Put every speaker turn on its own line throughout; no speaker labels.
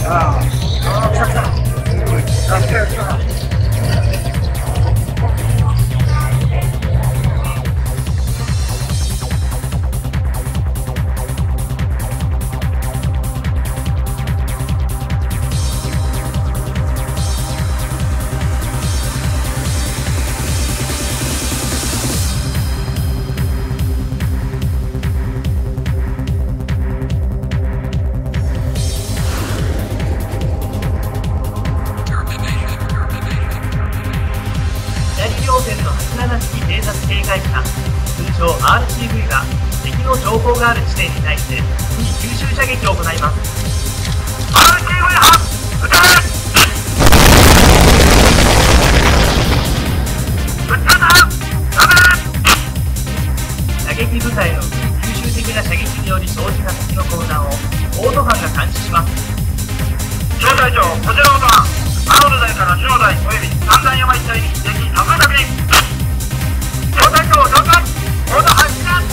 RCV が敵の情報がある地点に対して次に吸収射撃を行います。 RCV 発撃て撃ったなダメ。射撃部隊の吸収的な射撃により生じた敵の混乱をオート班が監視します。小隊長、こちらオート班、アロール台から中央台および三段山一帯に敵多数確認。小隊長、了解。オート班避難。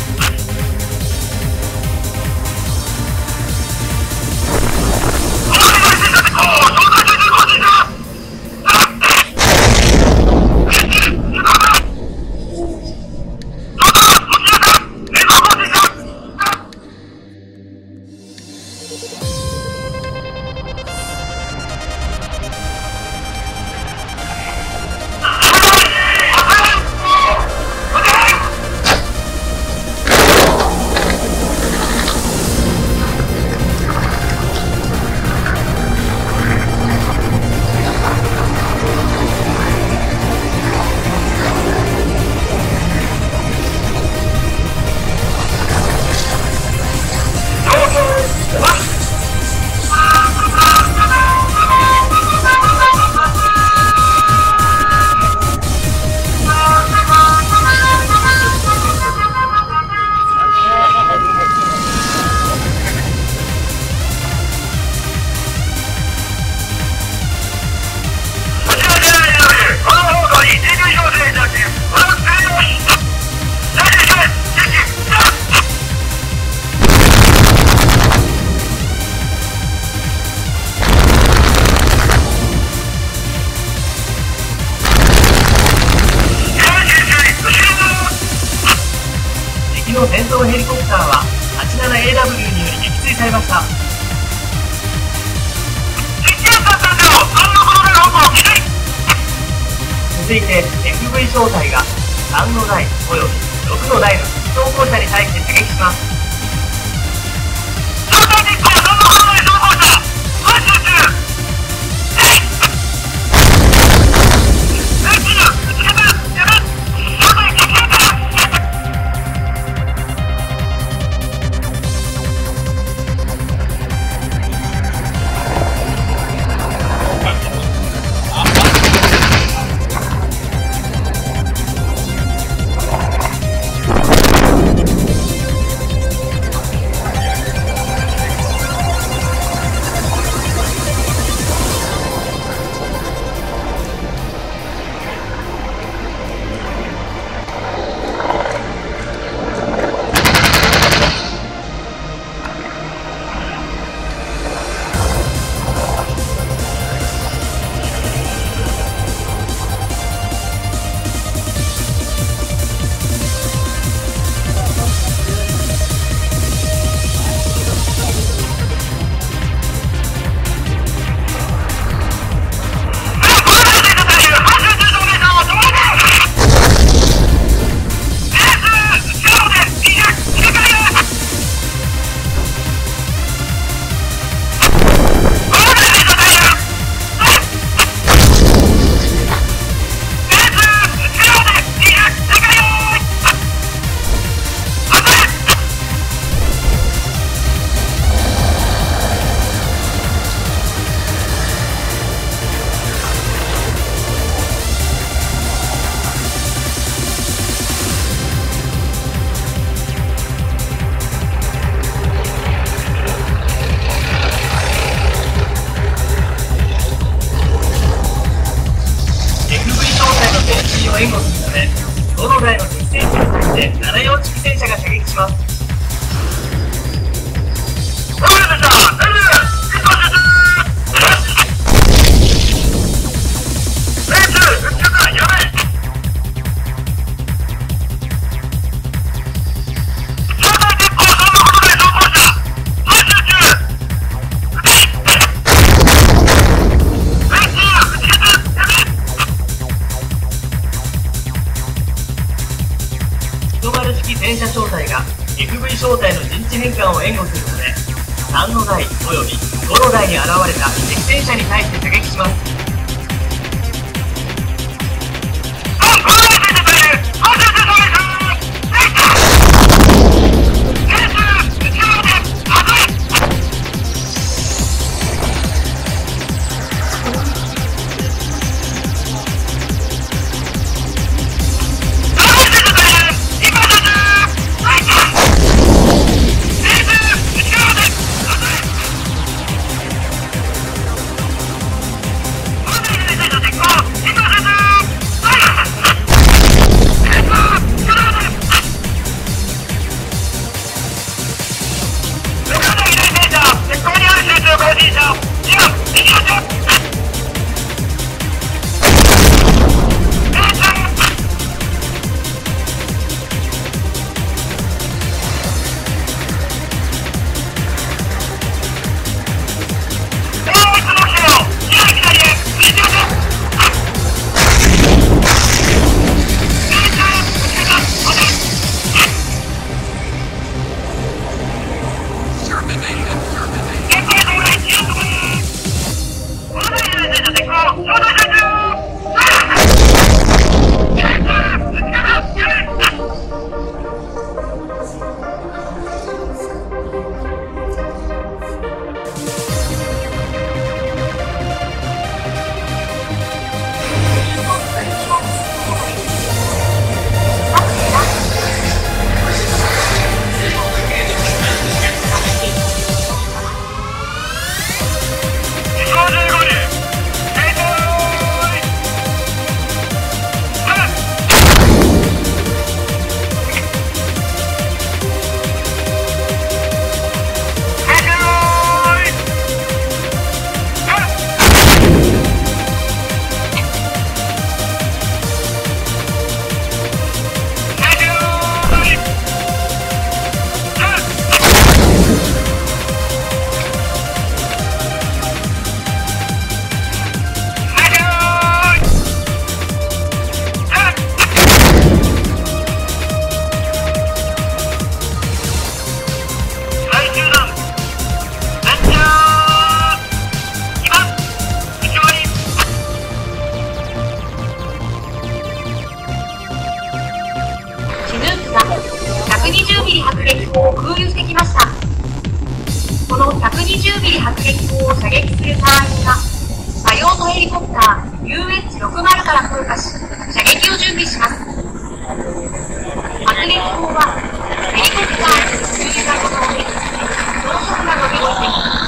戦闘ヘリコプターは 87AW により撃墜されました。続いて FV 小隊が3の台および6の台の走行車に対して射撃します。援護するため、どの台の敵戦車に対して74式戦車が射撃します。 正体の陣地変換を援護するので、3の台および5の台に現れた敵戦車に対して射撃します。
120ミリ迫撃砲を空輸してきました。この120ミリ迫撃砲を射撃する隊員が多用途ヘリコプター UH-60 から降下し射撃を準備します。迫撃砲はヘリコプターに給油が可能で、高速などにおいて